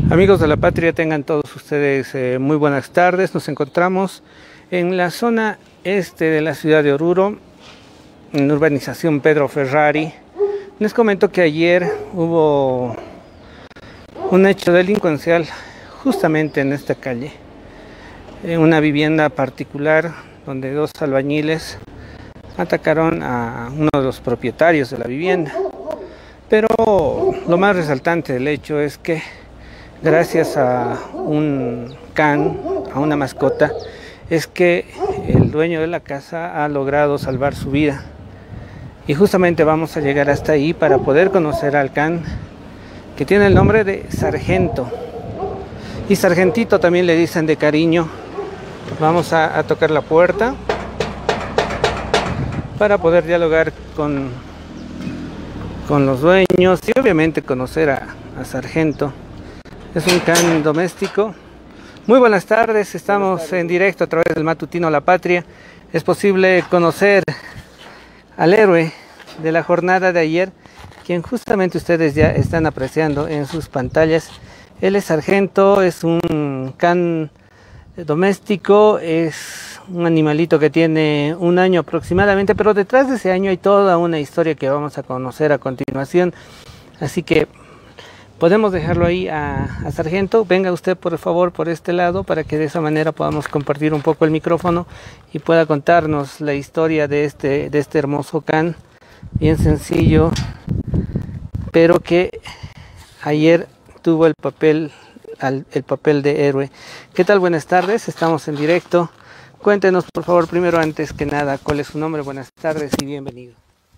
Amigos de la patria, tengan todos ustedes muy buenas tardes. Nos encontramos en la zona este de la ciudad de Oruro, en la urbanización Pedro Ferrari. Les comento que ayer hubo un hecho delincuencial justamente en esta calle, en una vivienda particular donde dos albañiles atacaron a uno de los propietarios de la vivienda. Pero lo más resaltante del hecho es que gracias a un can, a una mascota, es que el dueño de la casa ha logrado salvar su vida. Y justamente vamos a llegar hasta ahí para poder conocer al can, que tiene el nombre de Sargento. Y Sargentito también le dicen de cariño. Vamos a tocar la puerta para poder dialogar con los dueños y obviamente conocer a Sargento. Es un can doméstico. Muy buenas tardes, estamos en directo a través del matutino La Patria. Es posible conocer al héroe de la jornada de ayer, quien justamente ustedes ya están apreciando en sus pantallas. Él es Sargento, es un can doméstico, es un animalito que tiene un año aproximadamente, pero detrás de ese año hay toda una historia que vamos a conocer a continuación. Así que podemos dejarlo ahí a Sargento. Venga usted por favor por este lado para que de esa manera podamos compartir un poco el micrófono y pueda contarnos la historia de este hermoso can, bien sencillo, pero que ayer tuvo el papel de héroe. ¿Qué tal? Buenas tardes, estamos en directo. Cuéntenos por favor primero, antes que nada, cuál es su nombre. Buenas tardes y bienvenido.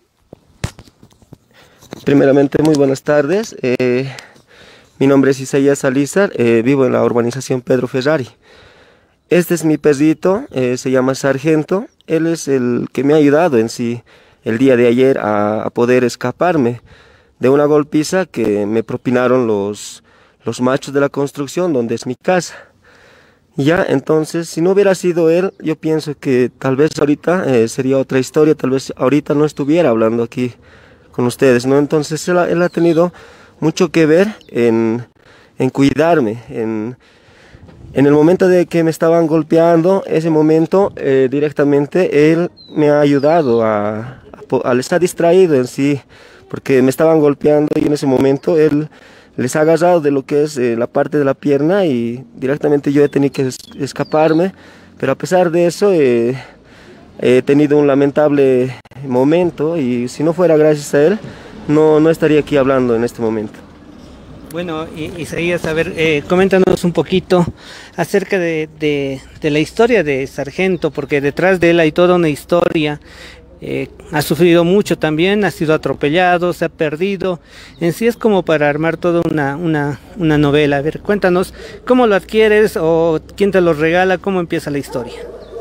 Primeramente, muy buenas tardes. Mi nombre es Isaías Salazar, vivo en la urbanización Pedro Ferrari. Este es mi perrito, se llama Sargento. Él es el que me ha ayudado en sí el día de ayer a poder escaparme de una golpiza que me propinaron los machos de la construcción, donde es mi casa. Ya, entonces, si no hubiera sido él, yo pienso que tal vez ahorita sería otra historia, tal vez ahorita no estuviera hablando aquí con ustedes, ¿no? Entonces él ha tenido mucho que ver en cuidarme, en el momento de que me estaban golpeando, ese momento directamente él me ha ayudado al estar distraído en sí, porque me estaban golpeando y en ese momento él les ha agarrado de lo que es la parte de la pierna y directamente yo he tenido que escaparme, pero a pesar de eso he tenido un lamentable momento y si no fuera gracias a él, no estaría aquí hablando en este momento. Bueno, Isaías, a ver, coméntanos un poquito acerca de la historia de Sargento, porque detrás de él hay toda una historia. Ha sufrido mucho también, ha sido atropellado, se ha perdido. En sí es como para armar toda una novela. A ver, cuéntanos cómo lo adquieres o quién te lo regala, cómo empieza la historia.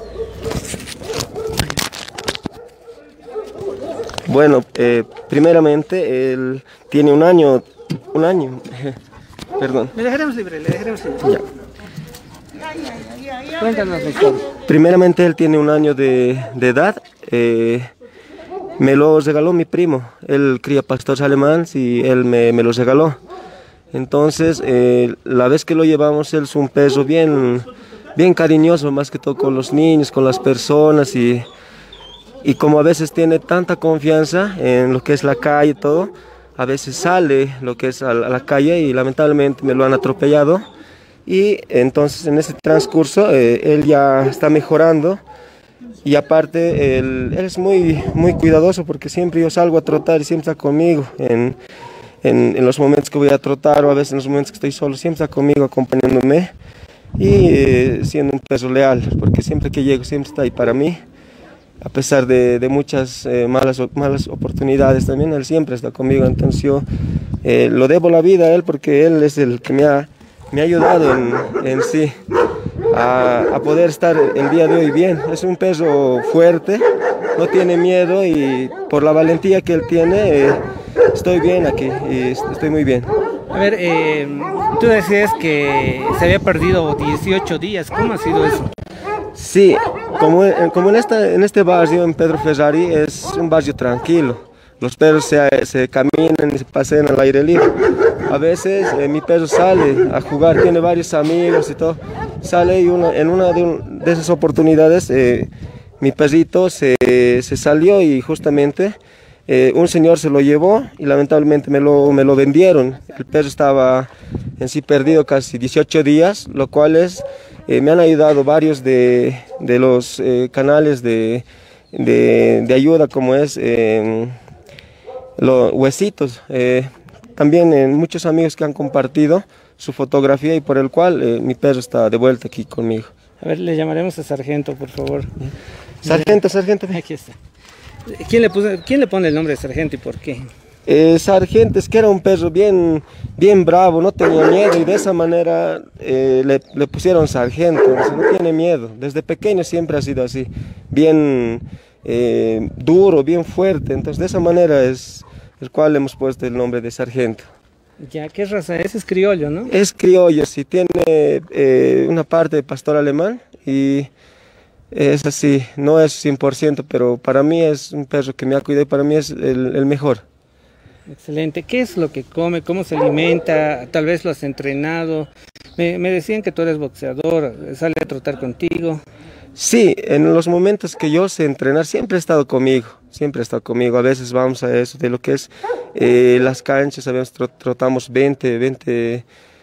Bueno, primeramente él tiene un año, perdón. Le dejaremos libre. Ya. Cuéntanos la historia. Primeramente él tiene un año de edad, me lo regaló mi primo, él cría pastores alemanes y él me los regaló. Entonces la vez que lo llevamos, él es un perro bien cariñoso, más que todo con los niños, con las personas y como a veces tiene tanta confianza en lo que es la calle y todo, a veces sale lo que es a la calle y lamentablemente me lo han atropellado. Y entonces en ese transcurso él ya está mejorando y aparte él es muy cuidadoso porque siempre yo salgo a trotar y siempre está conmigo en los momentos que voy a trotar o a veces en los momentos que estoy solo, siempre está conmigo acompañándome y siendo un perro leal porque siempre que llego siempre está ahí para mí. A pesar de muchas malas oportunidades también, él siempre está conmigo, entonces yo lo debo la vida a él porque él es el que me ha ayudado en sí a poder estar el día de hoy bien. Es un perro fuerte, no tiene miedo y por la valentía que él tiene estoy bien aquí y estoy muy bien. A ver, tú decías que se había perdido 18 días, ¿cómo ha sido eso? Sí, como en este barrio, en Pedro Ferrari, es un barrio tranquilo. Los perros se caminan y se pasean al aire libre. a veces mi perro sale a jugar, tiene varios amigos y todo, sale y en una de esas oportunidades mi perrito se salió y justamente un señor se lo llevó y lamentablemente me lo vendieron. El perro estaba en sí perdido casi 18 días, lo cual me han ayudado varios de los canales de ayuda, como es los Huesitos. También muchos amigos que han compartido su fotografía y por el cual mi perro está de vuelta aquí conmigo. A ver, le llamaremos a Sargento, por favor. Sargento. Aquí está. ¿Quién le pone el nombre de Sargento y por qué? Sargento es que era un perro bien bravo, no tenía miedo y de esa manera le pusieron Sargento, o sea, no tiene miedo. Desde pequeño siempre ha sido así, bien duro, bien fuerte, entonces de esa manera es el cual le hemos puesto el nombre de Sargento. Ya, ¿qué raza es? Es criollo, ¿no? Es criollo, sí, tiene una parte de pastor alemán y es así, no es 100%, pero para mí es un perro que me ha cuidado y para mí es el mejor. Excelente. ¿Qué es lo que come? ¿Cómo se alimenta? Tal vez lo has entrenado. Me decían que tú eres boxeador, sale a trotar contigo. Sí, en los momentos que yo sé entrenar siempre ha estado conmigo, siempre ha estado conmigo. A veces vamos a eso de lo que es las canchas, a veces trotamos 20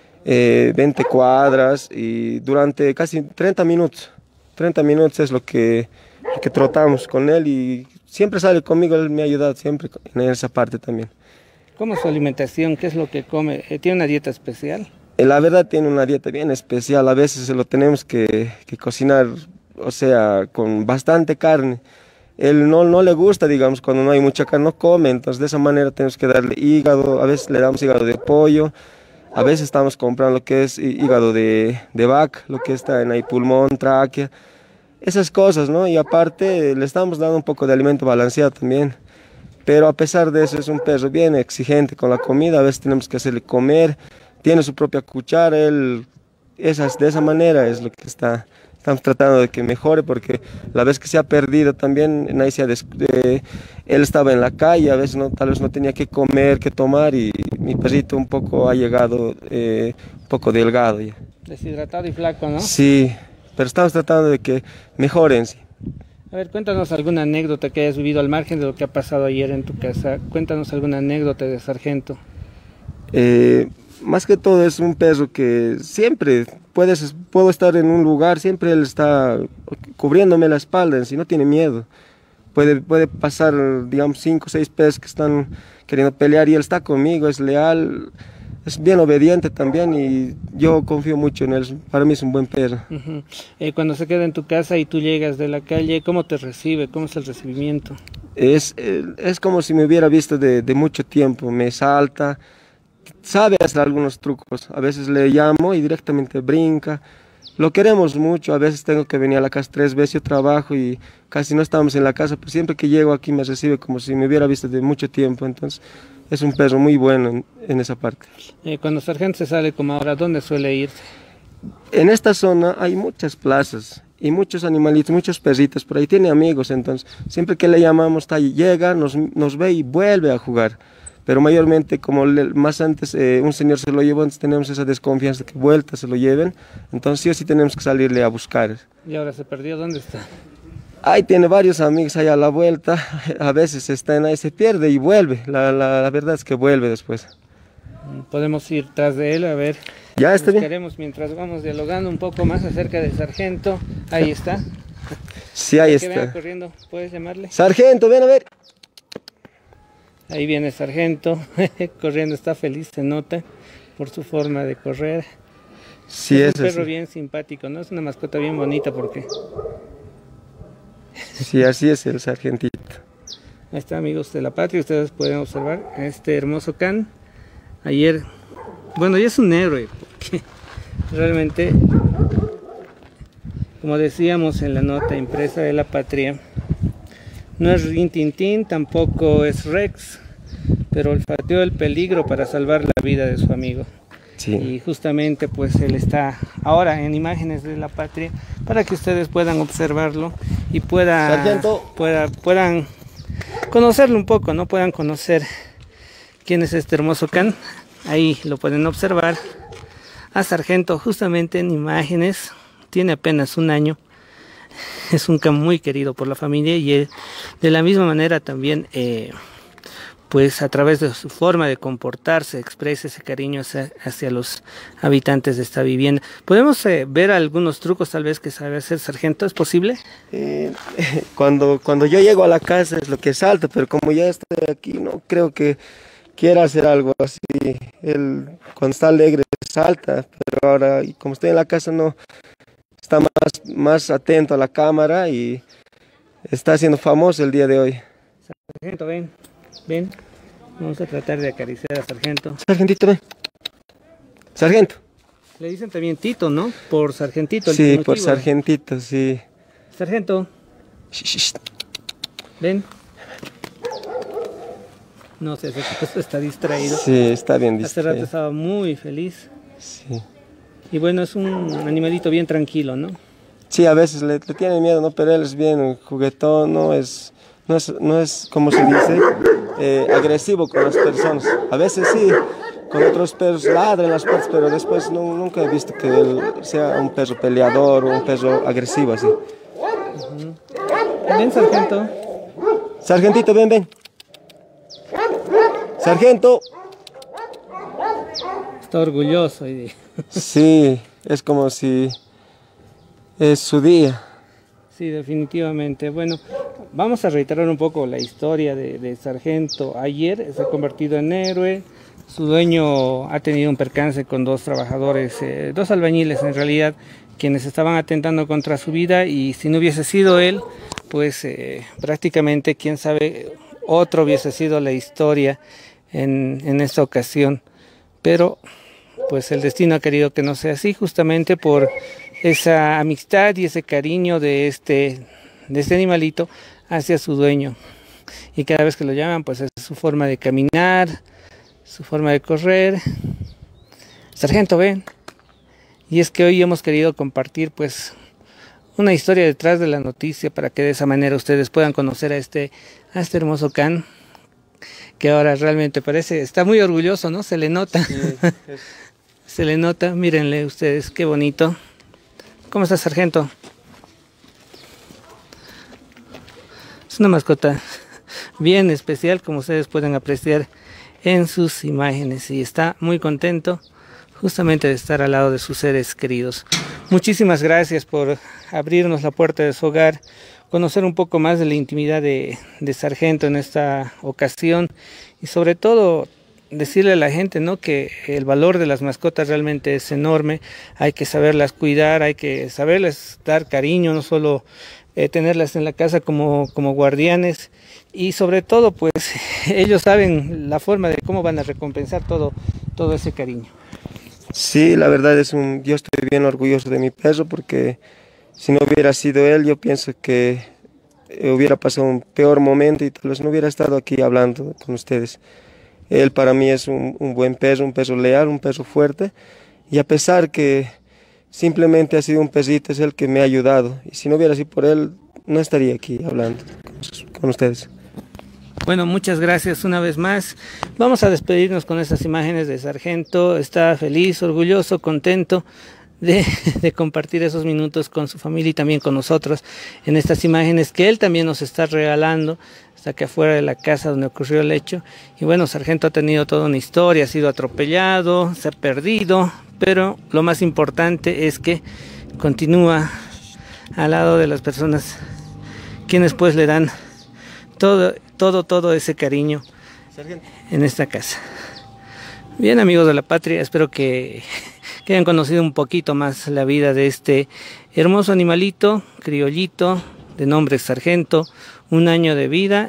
cuadras y durante casi 30 minutos. 30 minutos es lo que trotamos con él y siempre sale conmigo, él me ha ayudado siempre en esa parte también. ¿Cómo es su alimentación? ¿Qué es lo que come? ¿Tiene una dieta especial? La verdad tiene una dieta bien especial, a veces se lo tenemos que cocinar, o sea, con bastante carne. Él no le gusta, digamos, cuando no hay mucha carne, no come, entonces de esa manera tenemos que darle hígado, a veces le damos hígado de pollo, a veces estamos comprando lo que es hígado de vaca, lo que está en ahí, pulmón, tráquea, esas cosas, ¿no? Y aparte le estamos dando un poco de alimento balanceado también. Pero a pesar de eso es un perro bien exigente con la comida, a veces tenemos que hacerle comer, tiene su propia cuchara, de esa manera es lo que estamos tratando de que mejore, porque la vez que se ha perdido también, él estaba en la calle, a veces tal vez no tenía que comer, que tomar, y mi perrito un poco ha llegado un poco delgado ya. Deshidratado y flaco, ¿no? Sí, pero estamos tratando de que mejoren, sí. A ver, cuéntanos alguna anécdota que hayas vivido al margen de lo que ha pasado ayer en tu casa. Cuéntanos alguna anécdota de Sargento. Más que todo es un perro que siempre puedo estar en un lugar, siempre él está cubriéndome la espalda, si no tiene miedo. Puede pasar, digamos, 5 o 6 perros que están queriendo pelear y él está conmigo, es leal, es bien obediente también y yo confío mucho en él, para mí es un buen perro. Cuando se queda en tu casa y tú llegas de la calle, ¿cómo te recibe? ¿Cómo es el recibimiento? Es como si me hubiera visto de mucho tiempo, me salta, sabe hacer algunos trucos, a veces le llamo y directamente brinca. Lo queremos mucho, a veces tengo que venir a la casa 3 veces, yo trabajo y casi no estamos en la casa, pero siempre que llego aquí me recibe como si me hubiera visto de mucho tiempo, entonces es un perro muy bueno en esa parte. Cuando Sargento se sale como ahora, ¿dónde suele irse? En esta zona hay muchas plazas y muchos animalitos, muchos perritos, por ahí tiene amigos, entonces siempre que le llamamos, llega, nos ve y vuelve a jugar. Pero mayormente, como más antes un señor se lo llevó, entonces tenemos esa desconfianza de que vuelta se lo lleven, entonces sí o sí tenemos que salirle a buscar. ¿Y ahora se perdió? ¿Dónde está? Ahí tiene varios amigos allá a la vuelta, a veces está ahí, se pierde y vuelve, la verdad es que vuelve después. Podemos ir tras de él, a ver. Ya está bien. Buscaremos mientras vamos dialogando un poco más acerca del Sargento. Ahí está. Sí, ahí que está. venga corriendo, ¿puedes llamarle? Sargento, ven a ver. Ahí viene Sargento, corriendo, está feliz, se nota por su forma de correr. Sí, es un eso perro sí. bien simpático, ¿no? Es una mascota bien bonita porque... Sí, así es el Sargentito. Ahí está, amigos de la patria, ustedes pueden observar a este hermoso can. Ayer, bueno, ya es un héroe, porque realmente, como decíamos en la nota impresa de la patria, no es Rin Tin Tin, tampoco es Rex, pero olfateó el peligro para salvar la vida de su amigo. Sí. Y justamente pues él está ahora en Imágenes de la Patria para que ustedes puedan observarlo y puedan conocerlo un poco, ¿no? Puedan conocer quién es este hermoso can. ahí lo pueden observar a Sargento justamente en imágenes. Tiene apenas un año. Es un can muy querido por la familia y de la misma manera también pues a través de su forma de comportarse expresa ese cariño hacia los habitantes de esta vivienda. ¿Podemos ver algunos trucos tal vez que sabe hacer Sargento? ¿Es posible? Cuando yo llego a la casa es lo que salta, pero como ya estoy aquí no creo que quiera hacer algo así. Él cuando está alegre salta, pero ahora como estoy en la casa no está más atento a la cámara y está siendo famoso el día de hoy. Sargento, ven. Ven, vamos a tratar de acariciar a Sargento. Sargentito, ven. Sargento. Le dicen también Tito, ¿no? Por Sargentito. Sí, por Sargentito, sí. Sargento. Shh. Ven. No sé, está distraído. Sí, está bien distraído. Hace rato estaba muy feliz. Sí. Y bueno, es un animalito bien tranquilo, ¿no? Sí, a veces le tiene miedo, ¿no? Pero él es bien juguetón, no es como se dice, agresivo con las personas. A veces sí, con otros perros ladra en las puertas, pero después nunca he visto que él sea un perro peleador o un perro agresivo así. Ven, Sargento. Sargentito, ven. Sargento. Está orgulloso hoy día. Sí, es como si es su día. Sí, definitivamente. Bueno, vamos a reiterar un poco la historia de Sargento. Ayer se ha convertido en héroe. Su dueño ha tenido un percance con dos trabajadores, dos albañiles en realidad, quienes estaban atentando contra su vida, y si no hubiese sido él, pues prácticamente, quién sabe, otro hubiese sido la historia en esta ocasión. Pero pues el destino ha querido que no sea así, justamente por esa amistad y ese cariño de este animalito hacia su dueño. Y cada vez que lo llaman, pues es su forma de caminar, su forma de correr. Sargento, ven. Y es que hoy hemos querido compartir pues una historia detrás de la noticia, para que de esa manera ustedes puedan conocer a este hermoso can, que ahora realmente está muy orgulloso, ¿no? Se le nota. Sí, se le nota, mírenle ustedes, qué bonito. ¿Cómo está, Sargento? Es una mascota bien especial, como ustedes pueden apreciar en sus imágenes, y está muy contento justamente de estar al lado de sus seres queridos. Muchísimas gracias por abrirnos la puerta de su hogar, conocer un poco más de la intimidad de Sargento en esta ocasión, y sobre todo decirle a la gente, ¿no?, que el valor de las mascotas realmente es enorme. Hay que saberlas cuidar, hay que saberles dar cariño, no solo tenerlas en la casa como guardianes, y sobre todo pues ellos saben la forma de cómo van a recompensar todo ese cariño. Sí, la verdad yo estoy bien orgulloso de mi perro, porque si no hubiera sido él, yo pienso que hubiera pasado un peor momento y tal vez no hubiera estado aquí hablando con ustedes. Él para mí es un buen perro, un perro leal, un perro fuerte, y a pesar que simplemente ha sido un perrito, es el que me ha ayudado, y si no hubiera sido por él, no estaría aquí hablando con ustedes. Bueno, muchas gracias una vez más. Vamos a despedirnos con estas imágenes de Sargento. Está feliz, orgulloso, contento de compartir esos minutos con su familia y también con nosotros en estas imágenes que él también nos está regalando. Está aquí afuera de la casa donde ocurrió el hecho. Y bueno, Sargento ha tenido toda una historia, ha sido atropellado, se ha perdido, pero lo más importante es que continúa al lado de las personas quienes pues le dan todo ese cariño en esta casa. Bien, amigos de la patria, espero que hayan conocido un poquito más la vida de este hermoso animalito, criollito, de nombre Sargento, 1 año de vida.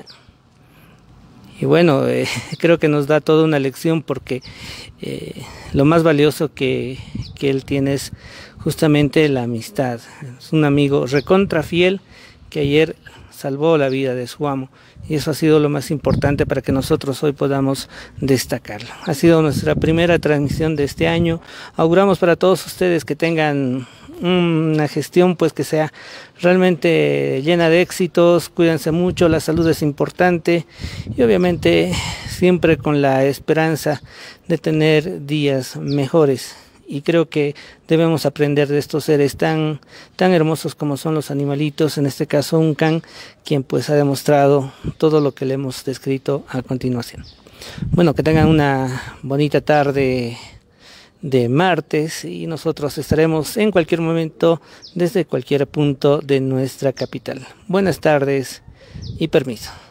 Y bueno, creo que nos da toda una lección, porque lo más valioso que él tiene es justamente la amistad. Es un amigo recontra fiel, que ayer salvó la vida de su amo, y eso ha sido lo más importante para que nosotros hoy podamos destacarlo. Ha sido nuestra primera transmisión de este año. Auguramos para todos ustedes que tengan una gestión pues que sea realmente llena de éxitos. Cuídense mucho, la salud es importante, y obviamente siempre con la esperanza de tener días mejores. Y creo que debemos aprender de estos seres tan hermosos como son los animalitos, en este caso un can, quien pues ha demostrado todo lo que le hemos descrito a continuación. Bueno, que tengan una bonita tarde de martes, y nosotros estaremos en cualquier momento desde cualquier punto de nuestra capital. Buenas tardes y permiso.